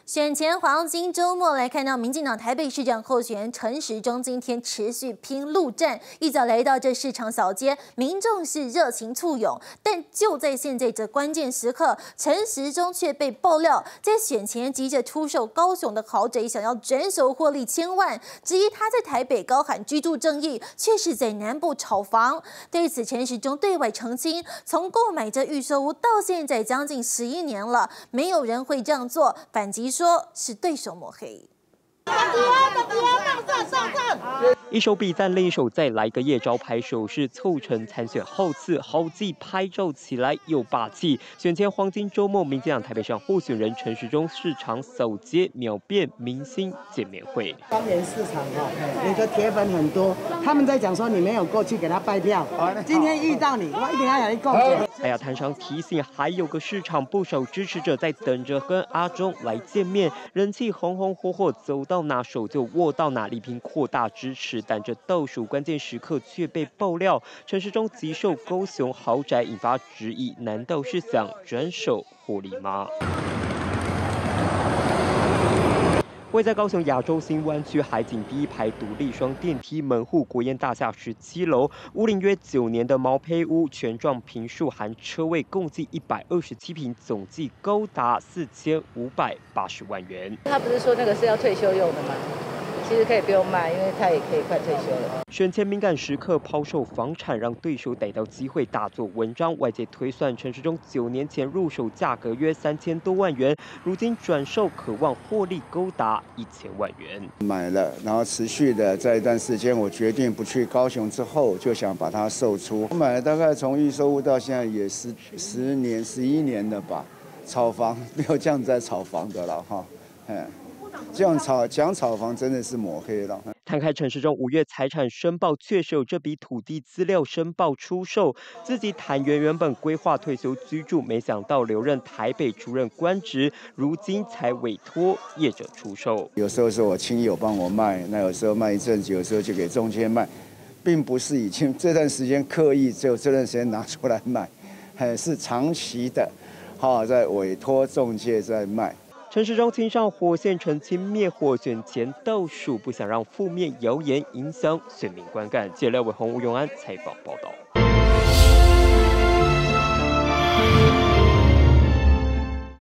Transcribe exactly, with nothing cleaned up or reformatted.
选前黄金周末，来看到民进党台北市长候选人陈时中今天持续拼陆战，一早来到这市场小街，民众是热情簇拥。但就在现在这关键时刻，陈时中却被爆料在选前急着出售高雄的豪宅，想要转手获利千万，质疑他在台北高喊居住正义，却是在南部炒房。对此，陈时中对外澄清，从购买这预售屋到现在将近十一年了，没有人会这样做，反击说是对手抹黑。 一手比赞，另一手再来个夜招牌手势，凑成参选好次好记，拍照起来又霸气。选前黄金周末，民进党台北市长候选人陈时中市场扫街秒变明星见面会。 双联市场哈，你的铁粉很多，他们在讲说你没有过去给他拜票，今天遇到你，我一定要让你过去。 还要摊上提醒，还有个市场不少支持者在等着跟阿中来见面，人气红红火火，走到哪手就握到哪，力拼扩大支持。但这倒数关键时刻却被爆料，陈时中急售高雄豪宅，引发质疑，难道是想转手获利吗？位在高雄亚洲新湾区海景第一排独立双电梯门户国宴大厦十七楼，屋龄约九年的毛坯屋，全幢坪数含车位共计一百二十七坪，总计高达四千五百八十万元。 他不是说那个是要退休用的吗？其实可以不用卖，因为他也可以快退休了。 选前敏感时刻抛售房产，让对手逮到机会大做文章。外界推算，陈时中九年前入手价格约三千多万元，如今转售渴望获利高达一千万元。 买了，然后持续的在一段时间，我决定不去高雄之后，就想把它售出。我买了大概从预售屋到现在也是十年、十一年了吧。炒房没有这样在炒房的了哈，嗯。这样炒讲炒房真的是抹黑了。 摊开陈时中五月财产申报，确实有这笔土地资料申报出售。自己坦言原本规划退休居住，没想到留任台北主任官职，如今才委托业者出售。 有时候是我亲友帮我卖，那有时候卖一阵子，有时候就给中介卖，并不是已经这段时间刻意只有这段时间拿出来卖，还是长期的，好在委托中介在卖。 陈时中亲上火线澄清灭火，选前倒数，不想让负面谣言影响选民观感。记者廖伟宏、吴永安采访报道。